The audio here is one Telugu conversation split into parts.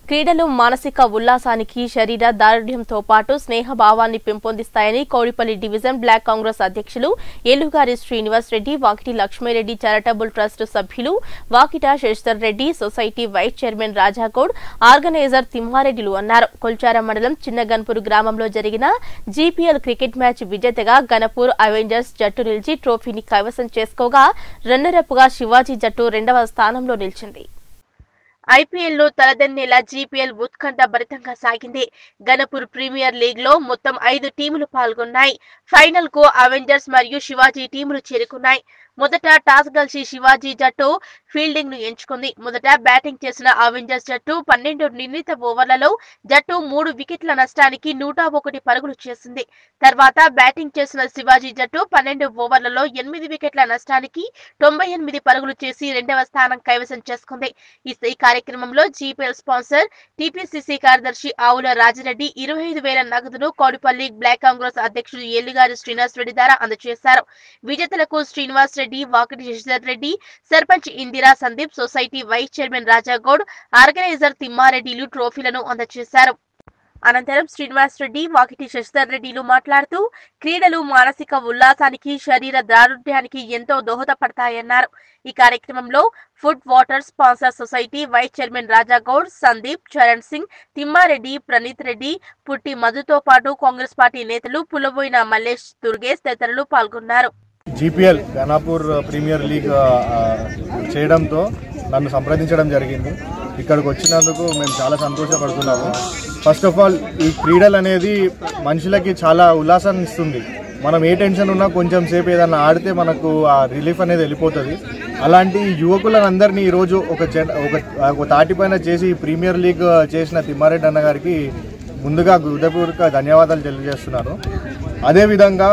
క్రీడలు మానసిక ఉల్లాసానికి శరీర దారుఢ్యంతో పాటు స్నేహభావాన్ని పెంపొందిస్తాయని కౌడిపల్లి డివిజన్ బ్లాక్ కాంగ్రెస్ అధ్యక్షులు ఏలుగారి శ్రీనివాస్ రెడ్డి, వాకిటి లక్ష్మీరెడ్డి చారిటబుల్ ట్రస్ట్ సభ్యులు Vakiti Shashidhar Reddy, society vice chairman Rajagoud, organiser తిమ్మారెడ్డిలు అన్నారు. కొల్చారం మండలం చిన్నగన్పూర్ గ్రామంలో జరిగిన జీపీఎల్ క్రికెట్ మ్యాచ్ విజేతగా గణపూర్ అవెంజర్స్ జట్టు నిలిచి ట్రోఫీని కైవసం చేసుకోగా రన్నరప్ గా శివాజీ జట్టు 2వ స్థానంలో నిలిచింది. ఐపీఎల్లో తలదన్నేలా జీపీఎల్ ఉత్కంఠ భరితంగా సాగింది. గణపూర్ ప్రీమియర్ లీగ్ లో మొత్తం 5 టీములు పాల్గొన్నాయి. ఫైనల్ కు అవెంజర్స్ మరియు శివాజీ టీములు చేరుకున్నాయి. మొదట టాస్ గెలిచి శివాజీ జట్టు ఫీల్డింగ్ ను ఎంచుకుంది. మొదట బ్యాటింగ్ చేసిన అవెంజర్స్ జట్టు 12 నిర్ణీత ఓవర్లలో జట్టు 3 వికెట్ల నష్టానికి 101 పరుగులు చేసింది. తర్వాత బ్యాటింగ్ చేసిన శివాజీ జట్టు 12 ఓవర్లలో 8 వికెట్ల నష్టానికి 98 పరుగులు చేసి 2వ స్థానం కైవసం చేసుకుంది. ఈ కార్యక్రమంలో జీపీఎల్ స్పాన్సర్ టీపీసీసీ కార్యదర్శి ఆవుల రాజిరెడ్డి 25,000 నగదును కౌడిపల్లి బ్లాక్ కాంగ్రెస్ అధ్యక్షుడు ఏలుగారి శ్రీనివాస్ రెడ్డి ద్వారా అందజేశారు. విజేతలకు Srinivas Reddy, Vakiti Shashidhar Reddy, sarpanch Indira Sandeep, society vice chairman Rajagoud, organiser తిమ్మారెడ్డిలు ట్రోఫీలను అందజేశారు. అనంతరం శ్రీనివాస్ రెడ్డి, వాకిటి శశిధర్ రెడ్డిలు మాట్లాడుతూ క్రీడలు మానసిక ఉల్లాసానికి, శరీర దారుఢ్యానికి ఎంతో దోహదపడతాయన్నారు. ఈ కార్యక్రమంలో food water sponsor society vice chairman Rajagoud, Sandeep, Charan Singh, Thimmareddy, Praneeth Reddy, Putti మధుతో పాటు కాంగ్రెస్ పార్టీ నేతలు పులబోయిన మల్లేష్, దుర్గేష్ తదితరులు పాల్గొన్నారు. జీపీఎల్ గణపూర్ ప్రీమియర్ లీగ్ చేయడంతో నన్ను సంప్రదించడం జరిగింది. ఇక్కడికి వచ్చినందుకు మేము చాలా సంతోషపడుతున్నాము. ఫస్ట్ ఆఫ్ ఆల్ ఈ క్రీడలు అనేది మనుషులకి చాలా ఉల్లాసాన్ని ఇస్తుంది. మనం ఏ టెన్షన్ ఉన్నా కొంచెం సేపు ఏదైనా ఆడితే మనకు ఆ రిలీఫ్ అనేది వెళ్ళిపోతుంది. అలాంటి యువకులందరినీ ఈరోజు ఒక తాటిపైన చేసి ప్రీమియర్ లీగ్ చేసిన తిమ్మారెడ్డి అన్న గారికి ముందుగా హృదయపూర్వక ధన్యవాదాలు తెలియజేస్తున్నాను. అదేవిధంగా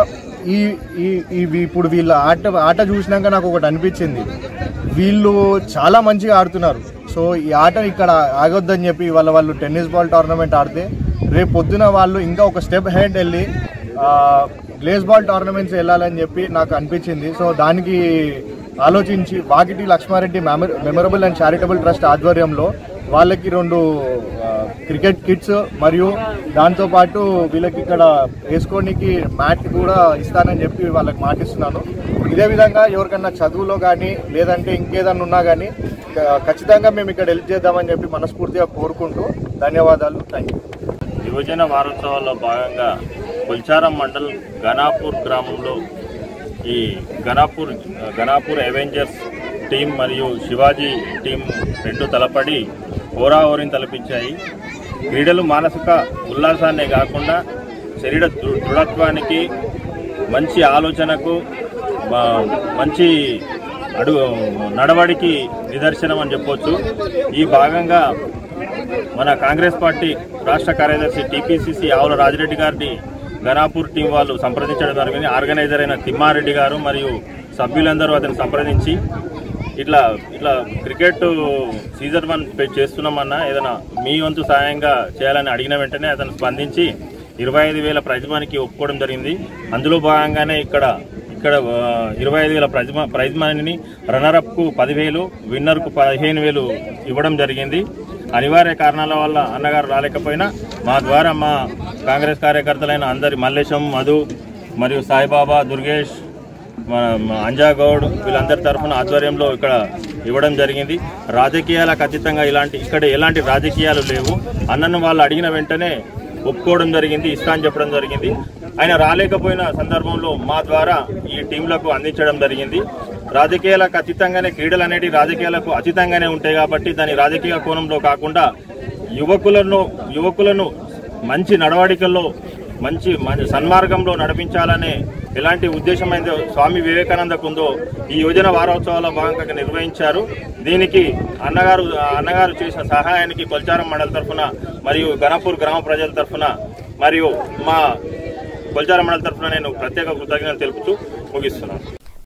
ఇప్పుడు వీళ్ళ ఆట చూసినాక నాకు ఒకటి అనిపించింది, వీళ్ళు చాలా మంచిగా ఆడుతున్నారు. సో ఈ ఆట ఇక్కడ ఆగొద్దని చెప్పి వాళ్ళు టెన్నిస్ బాల్ టోర్నమెంట్ ఆడితే రేపు పొద్దున వాళ్ళు ఇంకా ఒక స్టెప్ హెడ్ వెళ్ళి గ్లేస్ బాల్ టోర్నమెంట్స్ వెళ్ళాలని చెప్పి నాకు అనిపించింది. సో దానికి ఆలోచించి Vakiti Lakshmareddy memorable and charitable trust ఆధ్వర్యంలో వాళ్ళకి 2 క్రికెట్ కిట్స్ మరియు దాంతోపాటు వీళ్ళకి ఇక్కడ వేసుకోనికి మ్యాట్ కూడా ఇస్తానని చెప్పి వాళ్ళకి మాటిస్తున్నాను. ఇదే విధంగా ఎవరికన్నా చదువులో కానీ లేదంటే ఇంకేదన్నా ఉన్నా కానీ ఖచ్చితంగా మేము ఇక్కడ హెల్ప్ చేద్దామని చెప్పి మనస్ఫూర్తిగా కోరుకుంటూ ధన్యవాదాలు. Thank you. యువజన వారోత్సవాల్లో భాగంగా కొల్చారం మండల్ గణాపూర్ గ్రామంలో ఈ గణాపూర్ అవెంజర్స్ టీం మరియు శివాజీ టీం 2 తలపడి హోరాహోరీని తలపించాయి. క్రీడలు మానసిక ఉల్లాసాన్నే కాకుండా శరీర దృఢత్వానికి, మంచి ఆలోచనకు, మంచి నడవడికి నిదర్శనం అని చెప్పొచ్చు. ఈ భాగంగా మన కాంగ్రెస్ పార్టీ రాష్ట్ర కార్యదర్శి టీపీసీసీ ఆవుల రాజిరెడ్డి గారిని గణాపూర్ టీం వాళ్ళు సంప్రదించడం జరిగింది. ఆర్గనైజర్ అయిన తిమ్మారెడ్డి గారు మరియు సభ్యులందరూ అతను సంప్రదించి ఇట్లా క్రికెట్ సీజన్ 1 చేస్తున్నామన్నా ఏదైనా మీ వంతు సాయంగా చేయాలని అడిగిన వెంటనే అతను స్పందించి 25,000 ప్రైజ్ మనీకి ఒప్పుకోవడం జరిగింది. అందులో భాగంగానే ఇక్కడ 25,000 ప్రైజ్ మనీని రన్నరప్కు 10,000, విన్నర్కు 15,000 ఇవ్వడం జరిగింది. అనివార్య కారణాల వల్ల అన్నగారు రాలేకపోయినా మా ద్వారా మా కాంగ్రెస్ కార్యకర్తలైన అందరి మల్లేశం, మధు మరియు సాయిబాబా, దుర్గేష్, అంజాగౌడ్ వీళ్ళందరి తరఫున ఆధ్వర్యంలో ఇక్కడ ఇవ్వడం జరిగింది. రాజకీయాలకు అతీతంగా ఇక్కడ ఎలాంటి రాజకీయాలు లేవు. అన్నను వాళ్ళు అడిగిన వెంటనే ఒప్పుకోవడం జరిగింది, ఇస్తా అని చెప్పడం జరిగింది. ఆయన రాలేకపోయిన సందర్భంలో మా ద్వారా ఈ టీంలకు అందించడం జరిగింది. రాజకీయాలకు అతీతంగానే క్రీడలు అనేవి రాజకీయాలకు అతీతంగానే ఉంటాయి కాబట్టి దాని రాజకీయ కోణంలో కాకుండా యువకులను మంచి నడవడికల్లో మంచి సన్మార్గంలో నడిపించాలనే ఎలాంటి ఉద్దేశం అయితే స్వామి వివేకానందకు ఉందో ఈ యువజన వారోత్సవాల భాగంగా నిర్వహించారు. దీనికి అన్నగారు చేసిన సహాయానికి కొల్చారం మండలి తరఫున మరియు గణపూర్ గ్రామ ప్రజల తరఫున మరియు మా కొల్చారం మండలి తరఫున నేను ప్రత్యేక కృతజ్ఞతలు తెలుపుతూ ముగిస్తున్నాను.